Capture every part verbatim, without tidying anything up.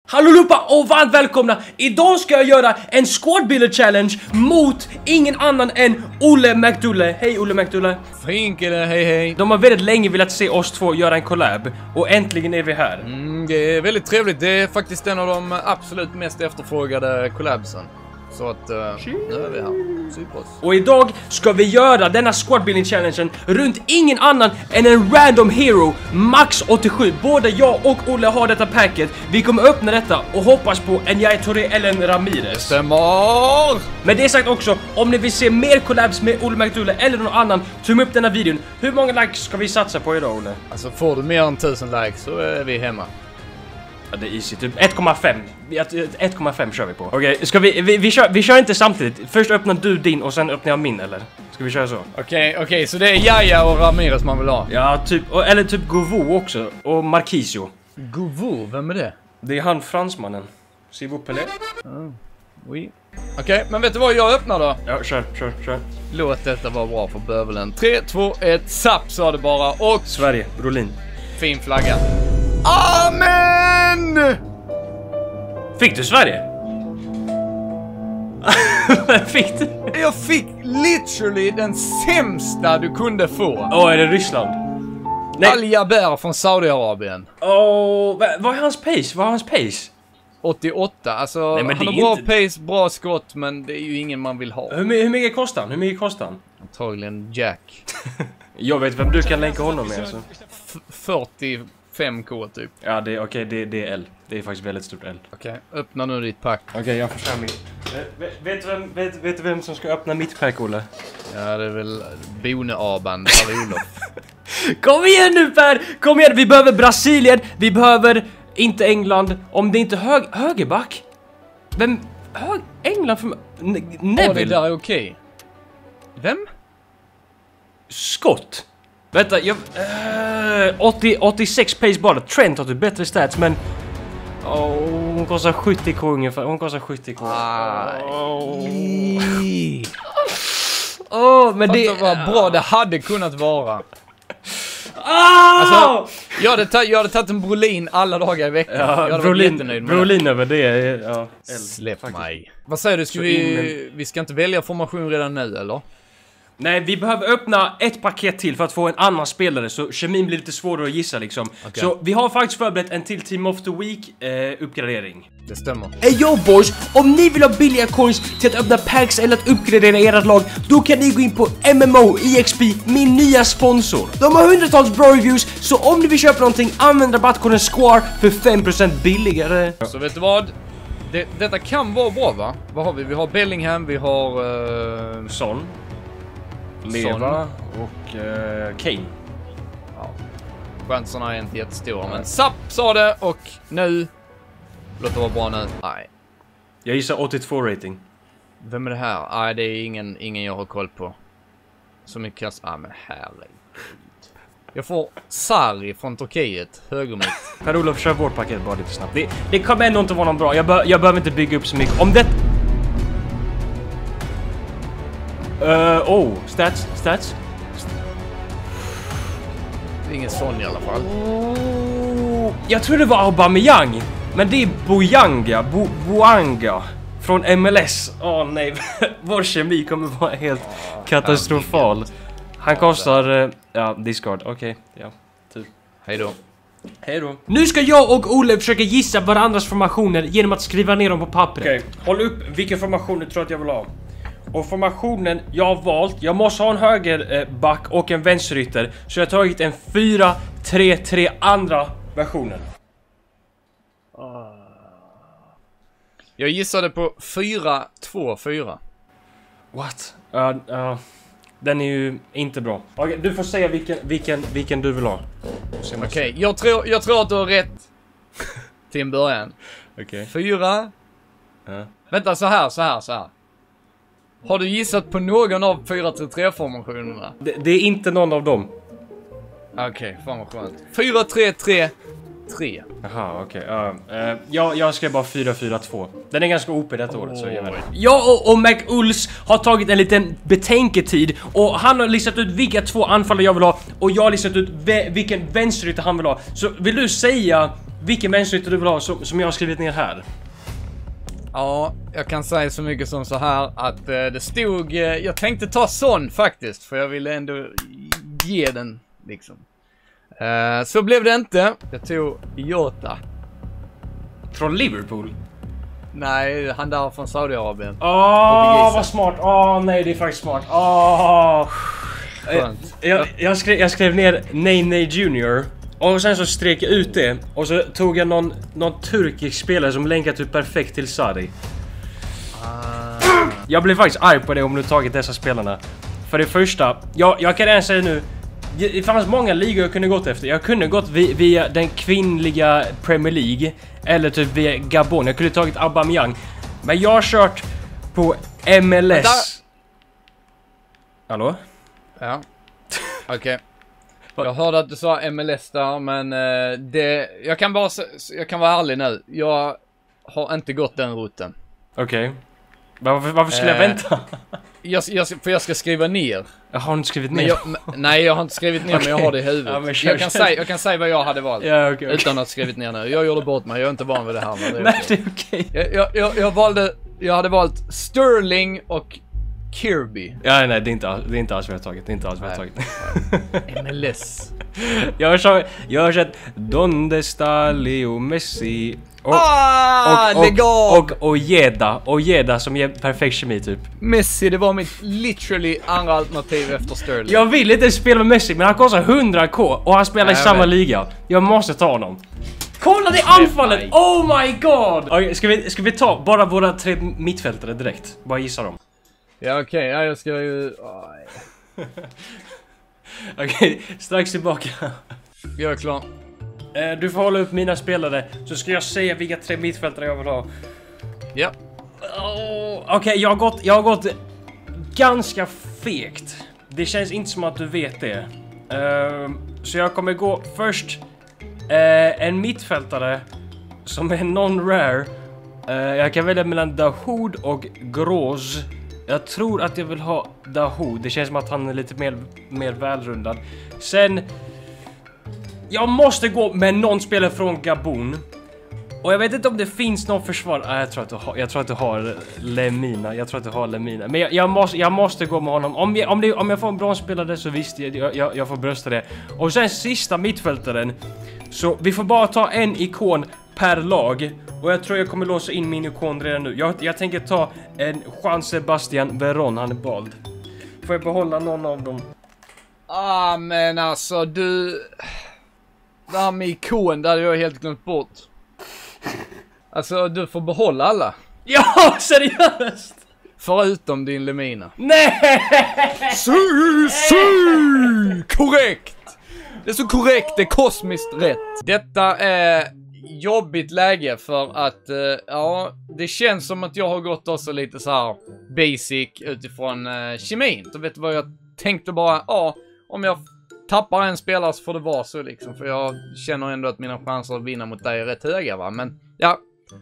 Hallå Lupa och varmt välkomna! Idag ska jag göra en squad builder challenge mot ingen annan än Olle McDulle. Hej Olle McDulle. Finkele, hej hej. De har väldigt länge velat se oss två göra en collab och äntligen är vi här. Mm, det är väldigt trevligt. Det är faktiskt en av de absolut mest efterfrågade collabsen. Så att uh, nu är vi här. Super. Och idag ska vi göra denna squad building challengen runt ingen annan än en random hero, Max åttiosju. Både jag och Olle har detta packet. Vi kommer öppna detta och hoppas på en Yaya Touré eller en Ramirez. Stämmer! Men det är sagt också, om ni vill se mer collabs med Olle McDulle eller någon annan, tumma upp denna videon. Hur många likes ska vi satsa på idag, Olle? Alltså får du mer än tusen likes så är vi hemma. Ja, det är easy, typ ett komma fem. ett komma fem kör vi på. Okej, okay, ska vi, vi, vi, kör, vi kör inte samtidigt. Först öppnar du din och sen öppnar jag min, eller? Ska vi köra så? Okej, okay, okej, okay, så det är Yaya och Ramirez man vill ha? Ja, typ, eller typ Govo också. Och Marquisio. Govo, vem är det? Det är han fransmannen. S'il vous plaît. Oh, oui. Okej, okay, men vet du vad jag öppnar då? Ja, kör, kör, kör. Låt detta vara bra för bövelen. tre, två, ett, zapp sa det bara. Och Sverige, Brolin. Fin flagga. Amen! Fick du Sverige? Fick du? Jag fick literally den sämsta du kunde få. Åh, oh, är det Ryssland? Nej. Al Jaber från Saudiarabien. Åh, oh, vad är hans pace? Vad är hans pace? åttioåtta, alltså nej, han har bra inte... pace, bra skott, men det är ju ingen man vill ha. Hur, hur mycket kostar han? Hur mycket kostar han? Antagligen Jack. Jag vet vem du kan länka honom med alltså. fyrtiofem K typ. Ja, det är okej, okay, det, det är L. Det är faktiskt väldigt stort L. Okej, okay, öppna nu ditt pack. Okej, okay, jag får köra mitt. Vet, vet, vem, vet, vet du vem som ska öppna mitt pack, Olle? Ja, det är väl Bone-Aban, Olof. Kom igen nu Per! Kom igen, vi behöver Brasilien, vi behöver inte England. Om det inte är hög, högerback. Vem? Hög, England för ne Neville? Ja, det där är okej. Okay. Vem? Skott. Vänta, jag... Uh, åttio, åttiosex pace bara. Trent har typ bättre stats, men... Oh, hon kostar sjuttio K ungefär. Hon kostar sjuttio K. Aj. Oh. Oh, men det... Vad bra det hade kunnat vara. Ah! Alltså, jag hade, ta, jag hade tagit en Brolin alla dagar i veckan. Ja, jag hade Brolin, varit jättenöjd med Brolin över det. Ja, släpp faktiskt. mig. Vad säger du? Ska vi, vi ska inte välja formation redan nu, eller? Nej, vi behöver öppna ett paket till för att få en annan spelare. Så kemin blir lite svårare att gissa liksom. Okay. Så vi har faktiskt förberett en till Team of the Week eh, uppgradering. Det stämmer. Hey yo boys, om ni vill ha billiga coins till att öppna packs eller att uppgradera ert lag, då kan ni gå in på M M O E X P, min nya sponsor. De har hundratals bra reviews, så om ni vill köpa någonting, använd rabattkoden SQUAR för fem procent billigare. Så vet du vad? Det, detta kan vara bra, va? Vad har vi? Vi har Bellingham, vi har... Uh... Son. Leva och uh, Kane. Ja. Chanserna är inte jättestora, men Zapp sa det och nu låter det vara bra nu. Nej. Jag gissar åttiotvå rating. Vem är det här? Nej, det är ingen, ingen jag har koll på. Så mycket kast. Ah, men härligt. Jag får Sarri från Turkiet, högermitt. Per-Olof, kör vårt paket bara lite snabbt. Det, det kommer ändå inte vara någon bra. Jag, be jag behöver inte bygga upp så mycket. Om det... Uh, oh, stats, stats. Det är ingen sån i alla fall. Oh, jag tror det var Aubameyang. Men det är Bojanga, Bo Boanga från M L S. Åh oh, nej, vår kemi kommer vara helt oh, katastrofal. Han kostar, uh, ja, discard, okej, okay, ja, typ. Hej då. Hej då. Nu ska jag och Olle försöka gissa varandras formationer genom att skriva ner dem på papper. Okej, okay. Håll upp vilken formation du tror att jag vill ha. Och formationen jag har valt, jag måste ha en högerback och en vänsterytter. Så jag har tagit en fyra tre tre andra versionen. Jag gissade på fyra två fyra. What? Uh, uh, den är ju inte bra. Okej, okay, du får säga vilken, vilken, vilken du vill ha. Okej, okay, jag, tror, jag tror att du har rätt till en början. Okej. Okay. Fyra. Uh. Vänta, så här, så här, så här. Har du gissat på någon av fyra tre tre-formationerna? Det, det är inte någon av dem. Okej, okay, fan vad skönt. fyra tre tre tre. Jaha, okej. Okay. Uh, uh, jag, jag skrev bara fyra fyra två. Den är ganska O P detta oh. året, så jag vet. Jag och, och McUls har tagit en liten betänketid. Och han har listat ut vilka två anfallare jag vill ha. Och jag har listat ut vilken vänsterytter han vill ha. Så vill du säga vilken människoyta du vill ha som, som jag har skrivit ner här. Ja, jag kan säga så mycket som så här att eh, det stod... Eh, jag tänkte ta sån faktiskt, för jag ville ändå ge den liksom. Eh, så blev det inte. Jag tog Jota. Från Liverpool? Nej, han där från Saudiarabien. Åh, vad smart. Åh, nej, det är faktiskt smart. Åh. Skönt. Jag, jag, skrev, jag skrev ner Nej Nej Junior. Och sen så strek jag ut det. Och så tog jag någon, någon turkisk spelare som länkade typ perfekt till Sarri. Ah. Jag blev faktiskt arg på det om du tagit dessa spelarna. För det första, jag, jag kan redan säga nu. Det fanns många ligor jag kunde gått efter. Jag kunde gått via, via den kvinnliga Premier League. Eller typ via Gabon. Jag kunde tagit Aubameyang. Men jag har kört på M L S. Hallå? Ja. Okej. Okay. Jag hörde att du sa M L S där, men uh, det... Jag kan bara... Jag kan vara ärlig nu. Jag har inte gått den routen. Okej. Okay. Varför, varför skulle uh, jag vänta? jag, jag, för jag ska skriva ner. Jag har inte skrivit ner. Men jag, nej, jag har inte skrivit ner, okay. Men jag har det i huvudet. Ja, kör, jag, kan säga, jag kan säga vad jag hade valt. Ja, okay, okay. Utan att ha skrivit ner nu. Jag gjorde bort mig. Jag är inte van vid det här. Men det är nej, okay. det är okej. Okay. Jag, jag, jag, jag valde... Jag hade valt Sterling och Kirby. Ja, nej, det är inte alls, det är inte alls vad jag har tagit. Det är inte alls vad jag har tagit. M L S. Jag har så, jag har sett Donde sta Leo Messi och ah, och och, och och Ojeda, Ojeda som ger perfekt kemi typ. Messi, det var mitt literally andra alternativ efter Sterling. Jag vill inte spela med Messi, men han kostar hundra k och han spelar nej, i samma vet. liga. Jag måste ta honom. Kolla det anfallet! Oh my god! Okay, ska vi ska vi ta bara våra tre mittfältare direkt? Bara gissa dem. Ja, okej. Okay. Ja, jag ska ju... Okej, okay, strax tillbaka. Jag är klar. Eh, du får hålla upp mina spelare, så ska jag säga vilka tre mittfältare jag vill ha. Ja. Oh, Okej, okay, jag har gått jag har gått ganska fegt. Det känns inte som att du vet det. Uh, så jag kommer gå först uh, en mittfältare som är non-rare. Uh, jag kan välja mellan Dahoud och Groz. Jag tror att jag vill ha Dahoud. Det känns som att han är lite mer, mer välrundad. Sen... Jag måste gå med någon spelare från Gabon. Och jag vet inte om det finns någon försvar. Nej, jag tror att du har, jag tror att du har Lemina. Jag tror att du har Lemina. Men jag, jag, måste, jag måste gå med honom. Om jag, om det, om jag får en bronsspelare så visst jag, jag, jag får brösta det. Och sen sista mittfältaren. Så vi får bara ta en ikon per lag. Och jag tror jag kommer låsa in min ikon redan nu. Jag, jag tänker ta en Juan Sebastian Veron, han är bald. Får jag behålla någon av dem? Ah, men alltså du... Det här med ikon, där hade jag helt glömt bort. Alltså, du får behålla alla. Ja, seriöst! Förutom din Lemina. Nej! Su, su! Korrekt! Det är så korrekt, det är kosmiskt rätt. Detta är jobbigt läge för att, uh, ja, det känns som att jag har gått också lite så här basic utifrån uh, kemin. Så vet du vad jag tänkte bara, ja, om jag tappar en spelare så får det vara så liksom. För jag känner ändå att mina chanser att vinna mot dig är rätt höga, va? Men, ja.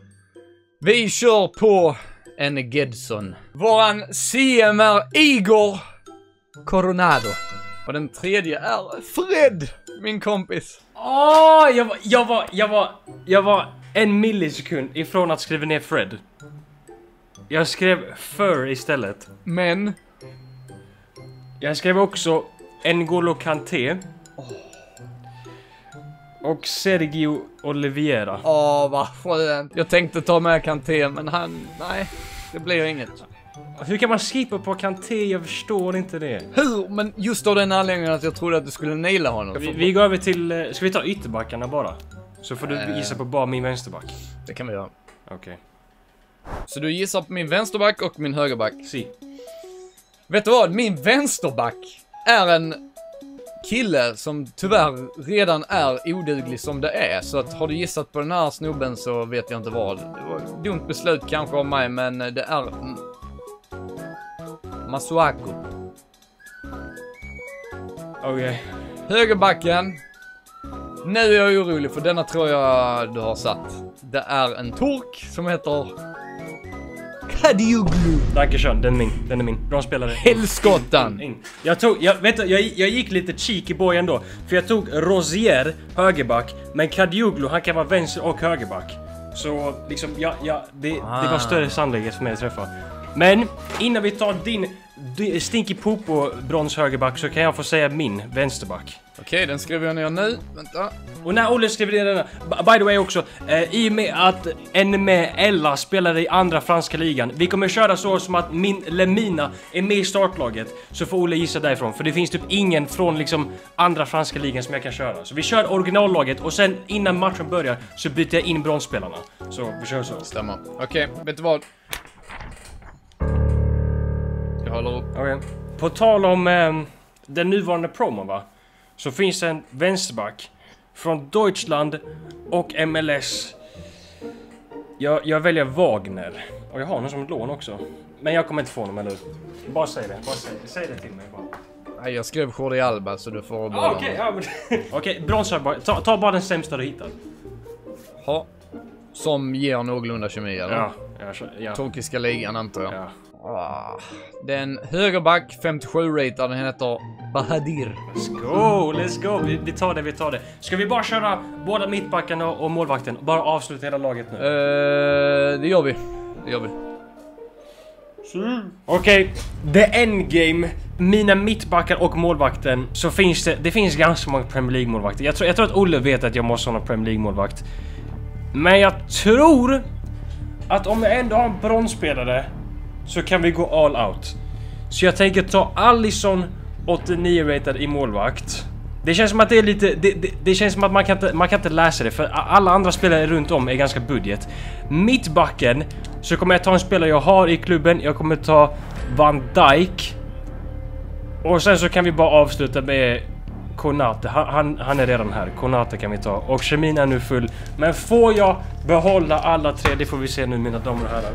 Vi kör på en Gedson. Våran C M är Igor Coronado. Och den tredje är Fred, min kompis. Åh, oh, jag, var, jag, var, jag, var, jag var en millisekund ifrån att skriva ner Fred. Jag skrev Fur istället. Men? Jag skrev också N'Golo Kanté. Oh. Och Sergio Oliveira. Åh, oh, vad skönt. Jag tänkte ta med Kanté, men han... Nej, det blir inget. Hur kan man skippa på Kanté? Jag förstår inte det. Hur? Men just av den anledningen att jag trodde att du skulle naila honom. Vi, vi går över till... Ska vi ta ytterbackarna bara? Så får du äh... gissa på bara min vänsterback. Det kan vi göra. Okej. Okay. Så du gissar på min vänsterback och min högerback? Si. Vet du vad? Min vänsterback är en kille som tyvärr redan är oduglig som det är. Så att har du gissat på den här snubben så vet jag inte vad. Det var ett dumt beslut kanske av mig, men det är... Masuaku. Okej. Okay. Högerbacken. Nu är jag orolig för denna tror jag du har satt. Det är en turk som heter Kadioglu. Dankeschön, den är min. Den är min. Bra spelare. Helskottan. Jag tog, jag vet jag, jag gick lite cheeky boy ändå. För jag tog Rosier, högerback. Men Kadioglu, han kan vara vänster och högerback. Så liksom, ja, ja det, ah. det var större sannolikhet för mig att träffa. Men innan vi tar din Stinky Popo brons högerback så kan jag få säga min vänsterback. Okej, okay, den skriver jag ner nu. Vänta. Och när Olle skriver ner den, by the way också, eh, i och med att en med Ella spelar i andra franska ligan, vi kommer köra så som att min Lemina är med i startlaget, så får Olle gissa därifrån. För det finns typ ingen från liksom andra franska ligan som jag kan köra. Så vi kör originallaget och sen innan matchen börjar så byter jag in bronsspelarna. Så vi kör så. Stämmer. Okej, okay, vet du vad? Jag håller upp. Okay. På tal om eh, den nuvarande promon, va? Så finns en vänsterback från Deutschland och M L S. Jag, jag väljer Wagner. Och jag har någon som ett lån också. Men jag kommer inte få honom, eller hur? Bara säg det, bara säg det, säg det till mig bara. Nej, jag skrev Jordi Alba så du får bara... Ah, okej, okay, ja, men... Okej, okay, bronsög, ta, ta bara den sämsta du hittar. Ja. Som ger någorlunda kemi, eller? Ja, ja, ja. Turkiska ligan, antar jag. Ja. Ah, den högerback femtiosju-ratad, den heter Bahadir. Let's go, let's go. Vi, vi tar det, vi tar det. Ska vi bara köra båda mittbackarna och målvakten? Bara avsluta hela laget nu? Uh, det gör vi. Det gör vi. Okej, okay. The endgame. Mina mittbackar och målvakten. Så finns det, det finns ganska många Premier League-målvakter. Jag tror, jag tror att Olle vet att jag måste ha en Premier League-målvakt. Men jag tror att om jag ändå har en bronsspelare så kan vi gå all out. Så jag tänker ta Alisson åttionio-ratad i målvakt. Det känns som att det är lite... Det, det, det känns som att man kan, inte, man kan inte läsa det. För alla andra spelare runt om är ganska budget. Mittbacken så kommer jag ta en spelare jag har i klubben. Jag kommer ta Van Dijk. Och sen så kan vi bara avsluta med Konate. Han, han, han är redan här. Konate kan vi ta. Och kemin är nu full. Men får jag behålla alla tre? Det får vi se nu, mina damer och herrar.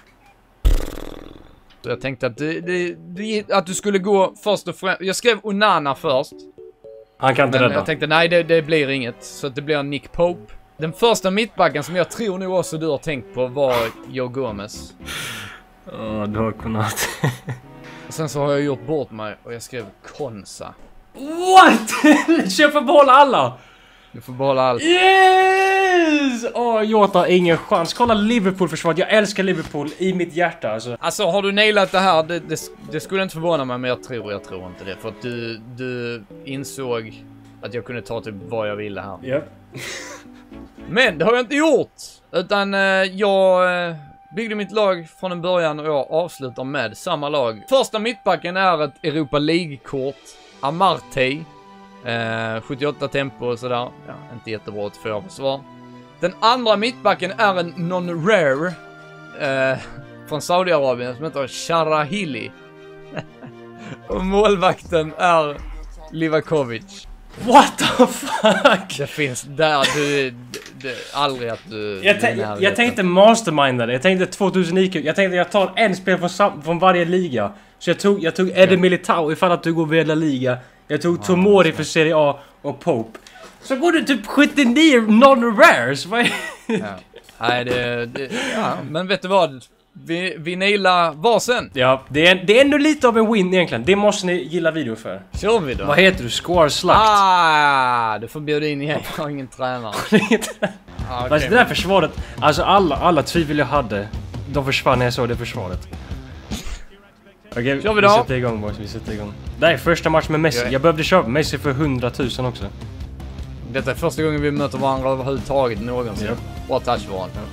Jag tänkte att, det, det, det, att du skulle gå först och främst. Jag skrev Onana först. Han kan inte rädda. Jag tänkte nej, det, det blir inget. Så att det blir Nick Pope. Den första mittbacken som jag tror nog också du har tänkt på var Joe Gomez. Ja, oh, du har kunnat. Och sen så har jag gjort bort mig och jag skrev Konsa. What? Så jag får behålla alla? Du får behålla allt. Yes! Åh, oh, jag tar ingen chans. Kolla Liverpool-försvaret. Jag älskar Liverpool i mitt hjärta. Alltså, alltså har du nailat det här? Det, det, det skulle inte förvåna mig, men jag tror, jag tror inte det. För att du, du insåg att jag kunde ta typ vad jag ville här. Yep. Men det har jag inte gjort. Utan eh, jag eh, byggde mitt lag från en början och jag avslutar med samma lag. Första mittbacken är ett Europa League-kort. Amartey. Eh, sjuttioåtta tempo och sådär. Ja, inte jättebra ett fyra försvar. Den andra mittbacken är en non-rare eh, från Saudiarabien som heter Sharahili. Och målvakten är Livakovic. What the fuck? Det finns där du, det, aldrig att du... Jag, jag, jag tänkte masterminda det. Jag tänkte tvåtusen I Q. Jag tänkte jag tar en spel från, från varje liga. Så jag tog, jag tog Eder Militao ifall att du går via La Liga. Jag tog Tomori för Serie A och Pope. Så går du typ sjuttionio non-rares. Ja. Nej, det, det... Ja, men vet du vad? Vi, vi nailar varsen. Ja, det är, det är ändå lite av en win egentligen. Det måste ni gilla video för. Kör vi då. Vad heter du? Score Slakt. Ah, du får bjuda in igen. Jag har ingen tränare. ah, okay. Alltså det där försvaret. Alltså alla, alla tvivel jag hade. De försvann när jag såg det försvaret. Okej, okay, vi, vi sätter igång boys, vi sätter igång. Det här är första match med Messi. Jag behövde köpa Messi för hundratusen också. Detta är första gången vi möter varandra överhuvudtaget någonsin. Yep. Bra touchvarn. Ja.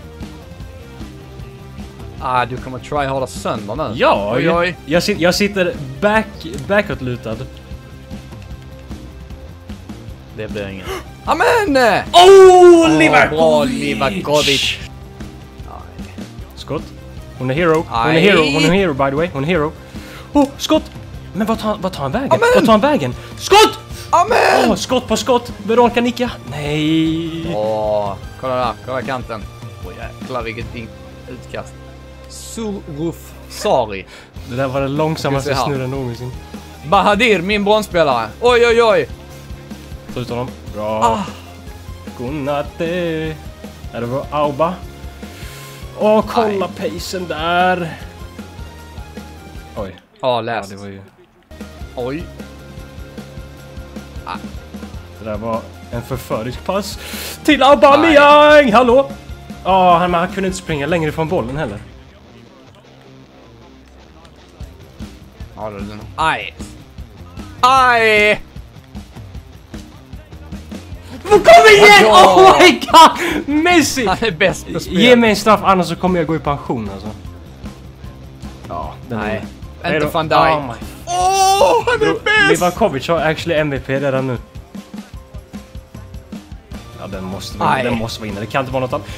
Ah, du kommer tryharda sönder nu. Ja, oj, jag, oj. Jag, sit, jag sitter back, bakåtlutad. Det blir inget. Amen! Oh, oh Livakovic! Bra, Livakovic! Skott. Hon är hero. Hon är hero. Hon är hero by the way. Hon är hero. Oh, skott! Men vad tar, vad tar han vägen? Amen! Vad tar han vägen? Skott! Amen! Oh, skott på skott. Veronica nicka. Nej. Åh, oh, kolla där. Kolla kanten. Åh oh, jäklar vilket utkast. Suruf Sari. Det där var det långsammaste snurren någonsin. Bahadir, min bronsspelare. Oj, oj, oj. Ta ut honom. Bra. Ah. Konate. Är det var Auba? Åh, kolla pacen där. Oj. Ja, läst. Ja, det var ju... Oj. Ah. Det där var en förförisk pass till Aubameyang. Hallå? Ja, han, han kunde inte springa längre från bollen heller. Ja, det är den. Aj. Aj! Kom igen! Oh my god! Messi! Han är bäst på spel. Ge mig en straff, annars så kommer jag gå i pension alltså. Ja, den Nej. är... Inte Van Dijk. Åh, Oh, oh, han är bäst! Livakovic har actually M V P redan nu. Ja, den måste vara, den måste vara inne. Det kan inte vara något annat.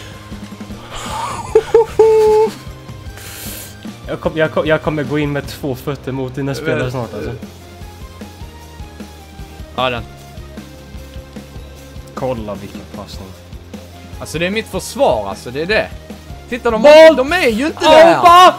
Jag, kom, jag, kom, jag kommer gå in med två fötter mot dina spelare snart alltså. Ja, den. Kolla vilken passning. Alltså det är mitt försvar alltså, det är det. Titta, de, Boll! de är ju inte där! där!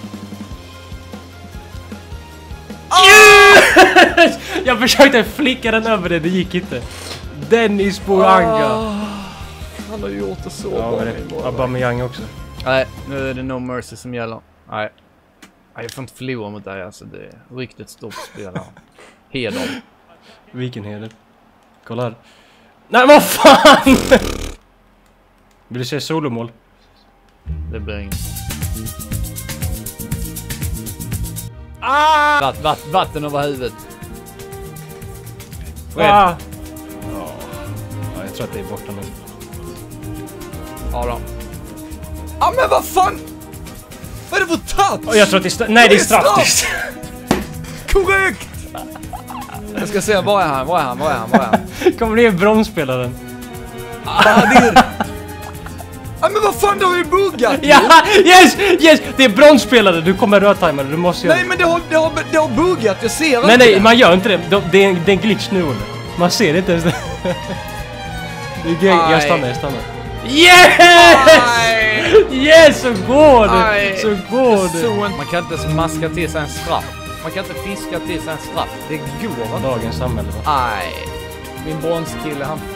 Yes! Jag försökte flicka den över det, det gick inte. Dennis Bouranga. Oh, han har gjort det så ja, bra. Aubameyang också. Nej, nu är det no mercy som gäller. Nej. Nej, jag får inte förlora mot dig alltså, det är riktigt stort spel här. Heder. Vilken heder? Kolla här. Nej, vad fan! Vill du se solomål? Det blir inget. Ah! Vatt, vatt, vatten över huvudet. Ah! Ja. Ja, jag tror att det är borta nu. Ja då. Ja, men vad fan? Vad är det för touch? Oh, jag tror att det är nej, det är straff. Korrekt! Jag ska se, var är han? Var är han? Var är han? Var är han? Kommer ner bromsspelaren. Ah, det är... Ja, men vad fan, det har ju buggat! Ja, yes, yes! Det är bromsspelare, du kommer rödtajmare, du måste göra... Nej, men det har, det har, det har buggat, jag ser inte Nej, nej, det. man gör inte det. Det är en, det är en glitch nu, Olle. Man ser inte ens det. Det är grej. Jag stannar, jag stannar. Yes! Aj. Yes, så går det! Aj. Så går det! Så en... Man kan inte ens maska till sig en straff. Man kan inte fiska till sig en straff. Det går inte. Dagens samhälle, va? Aj. Min bronskille, han...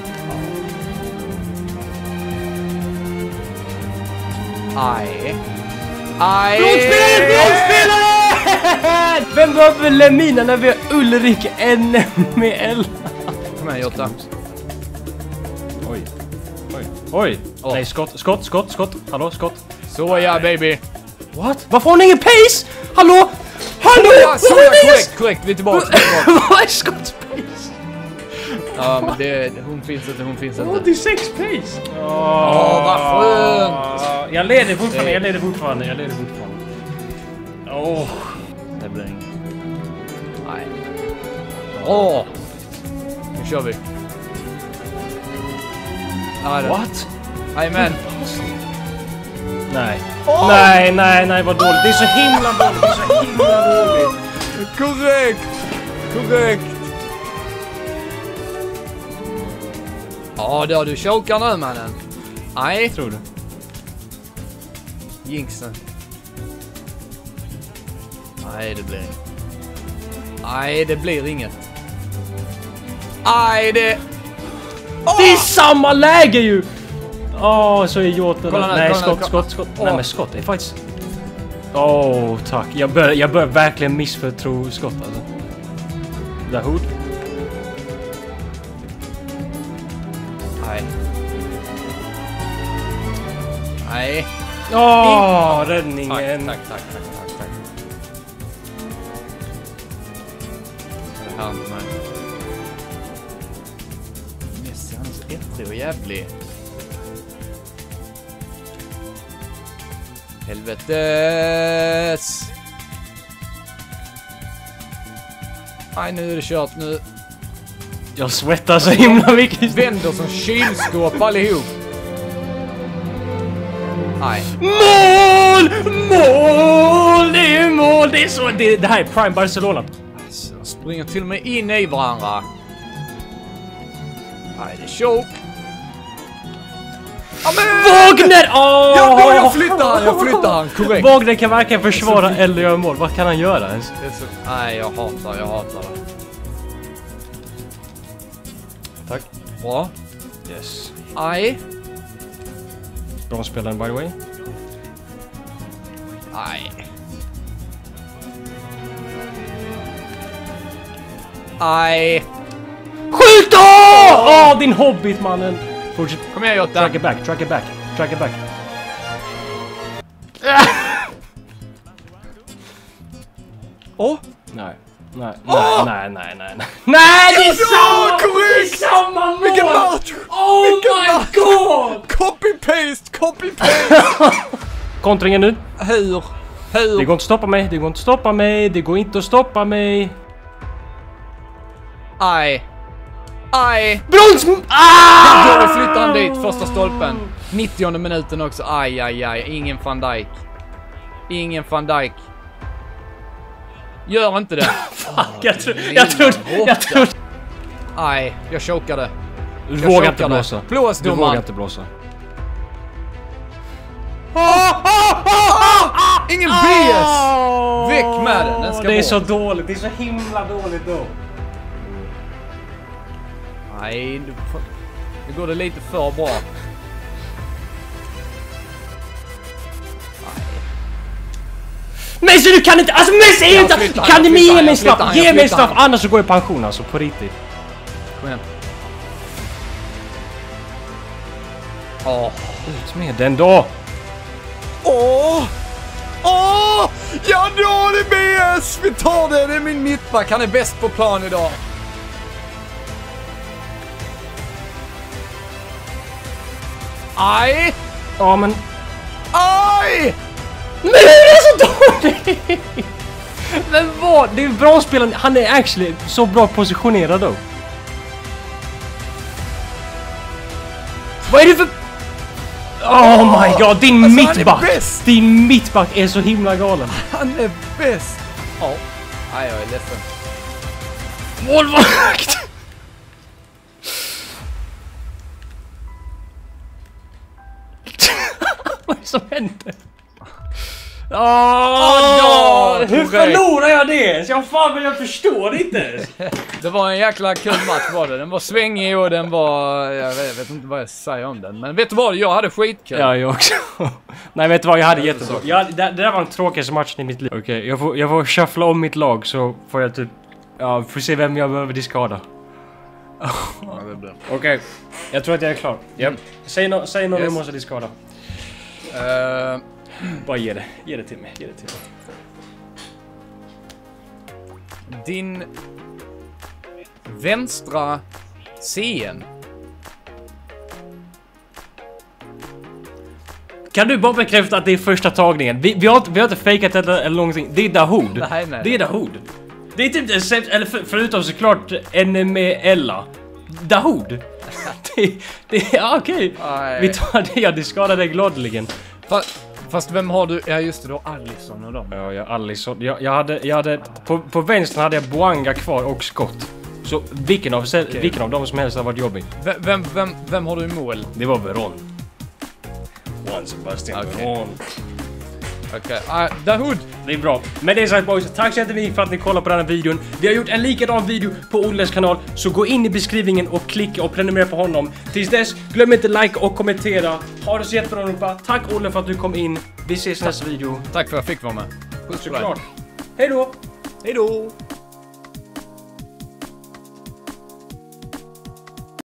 Aj. Aj. Blodspelare! Blodspelare! Vem behöver Lemina när vi har Ulrik N M L? Kom här, Jota. Oj. Oj. Oj. Oh. Nej, skott, skott, skott, skott. Hallå, skott. Så ja, baby. What? Varför har hon ingen pace? Hallå? Hallå? Ja, så ja, korrekt, korrekt. Vi är tillbaka. Vad är skottspace? Ja, men det, hon finns inte, hon finns inte. åttiosex pace. Åh, oh, vad skönt. Jag leder fortfarande, jag leder fortfarande, jag leder fortfarande. Åh. Oh. Det blir inget. Nej. Åh. Oh. Nu kör vi. What? Amen. Nej. Oh. Nej, nej, nej, vad dåligt. Det är så himla dåligt. Det är så himla dåligt. Korrekt. Korrekt. Ja, då du chokar nu, mannen. Nej. Tror du? Jinxen. Nej, det blir inget. Nej, det blir inget. Nej, det... Oh! Det är samma läge ju! Åh, oh, så är Jota där. Nej, kolla, skott, kolla. skott, skott. Oh. Nej, men skott är faktiskt... Åh, oh, tack. Jag bör, jag bör verkligen missförtro skott, alltså. Dahoud. Nej. Nej. Åh, oh, räddningen. Tack, tack, tack, tack, tack, tack. Det här med mig. Messi, han är så ettrig och jävlig. Helvetes! Nej, nu är det kört nu. Jag svettar så himla mycket. Vänder som kylskåp allihop. Nej. Mål! Mål! Det är mål! Det är så... Det, det här är Prime Barcelona. Alltså, de springer till och med in i varandra. Nej, det är choke. Amen! Wagner! Oh! Ja, jag flyttar han, jag flyttar han, korrekt. Wagner kan varken försvara eller göra mål. Vad kan han göra ens? Det är så... Nej, jag hatar, jag hatar det. Tack. Bra. Yes. Aj. Bra spelaren, by the way. Nej. Nej. Skjut då! Åh, oh, din hobbit, mannen. Fortsätt. Kom igen, Jota. Track it back, track it back, track it back. Åh. Oh. Nej. Nej, oh! nej, nej, nej, nej. Nej, det är samma! Det är samma mål! Vilken match! Oh Vilken my match! god! Copy-paste, copy-paste! Kontringen nu. Hur? Hur? Det går inte att stoppa mig, det går inte att stoppa mig, det går inte att stoppa mig. Aj. Aj. Brons! Ah! Då flyttar han dit, första stolpen. nittionde minuten också. Aj, aj, aj. Ingen Van Dijk. Ingen Van Dijk. Gör inte det. Fuck, jag tror... Jag tror... Jag tror... Aj, jag chokade. Du vågar inte blåsa. Blås, du vågar inte blåsa. Ingen B S! Väck med den, den ska Det är bort. så dåligt, det är så himla dåligt då. Nej, du, det går det lite för bra. Messi, du kan inte... Alltså Messi är ju inte... flyttar, Kan du flyttar, ge mig jag straff? flyttar, Ge jag mig flyttar. straff, annars så går jag i pension alltså, på riktigt. Kom igen. Åh. Ut med den då! Åh! Åh! Ja, då är det B S! Vi tar det, det är min mittback. Han är bäst på plan idag. Aj! Ja, men... Aj! Men det är så dåligt! Men vad? Det är bra spelare. Han är actually så bra positionerad då. Vad är det för... Oh my god, din alltså, mittback! Din mittback är så himla galen. Han är bäst! Ja. Oh. Nej, jag är ledsen. Målvakt! Vad är det som händer? Åh, oh, hur förlorar jag det? Så jag fan, men jag förstår det inte. Det var en jäkla kul match var det. Den var svängig och den var... Jag vet, jag vet inte vad jag säger om den. Men vet du vad? Jag hade skitkul. Ja, jag också. Nej, vet du vad? Jag hade jättebra. Jag, det, det där var den tråkigaste matchen i mitt liv. Okej, okay, jag, får, jag får shuffla om mitt lag så får jag typ... Ja, får se vem jag behöver diskada. Okej, okay. Jag tror att jag är klar. Yep. Säg, no, säg någon yes. Jag måste diskada. Uh... Bara ge det. Ge det till mig. Ge det till mig. Din vänstra C N. Kan du bara bekräfta att det är första tagningen? Vi, vi, har, inte, vi har inte fejkat eller, eller någonting. Det är Dahoud. Nej, nej, det är Dahoud. Det är typ det sämsta, eller för, förutom såklart N med Ella. Dahoud. det, det, ja, okej. Okay. Vi tar det. Jag diskadade gladeligen. Fast, fast vem har du? Ja, just det, då Alisson och dem. Ja, jag Alisson. Jag, jag hade, jag hade på, på vänster hade jag Boanga kvar och Scott. Så vilken av, okay. vilken av dem som helst har varit jobbig. V vem, vem, vem har du i mål? Det var Veron. Juan Sebastian okay. Veron. Okej, okay. uh, Dahoud. Det är bra. Men det är sagt boys, tack så jättemycket för att ni kollar på den här videon. Vi har gjort en likadan video på Olles kanal, så gå in i beskrivningen och klicka och prenumerera på honom. Tills dess, glöm inte like och kommentera. Ha det så jättebra allihopa. Tack Olle för att du kom in. Vi ses i nästa video. Tack för att jag fick vara med. Puss och klart. Hej då! Hej då!